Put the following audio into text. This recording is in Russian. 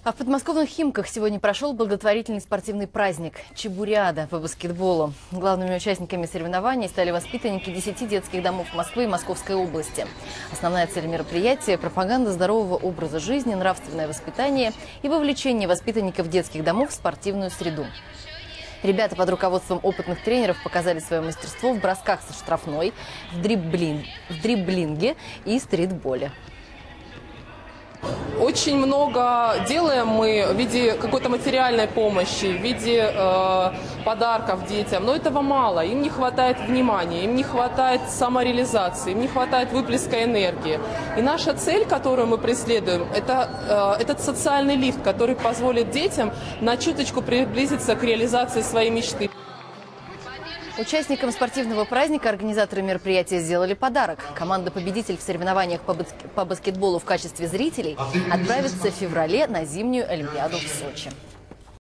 А в подмосковных Химках сегодня прошел благотворительный спортивный праздник «Чебуриада» по баскетболу. Главными участниками соревнований стали воспитанники 10 детских домов Москвы и Московской области. Основная цель мероприятия – пропаганда здорового образа жизни, нравственное воспитание и вовлечение воспитанников детских домов в спортивную среду. Ребята под руководством опытных тренеров показали свое мастерство в бросках со штрафной, в дриблинге и стритболе. Очень много делаем мы в виде какой-то материальной помощи, в виде подарков детям, но этого мало. Им не хватает внимания, им не хватает самореализации, им не хватает выплеска энергии. И наша цель, которую мы преследуем, это этот социальный лифт, который позволит детям на чуточку приблизиться к реализации своей мечты. Участникам спортивного праздника организаторы мероприятия сделали подарок. Команда-победитель в соревнованиях по баскетболу в качестве зрителей отправится в феврале на зимнюю Олимпиаду в Сочи.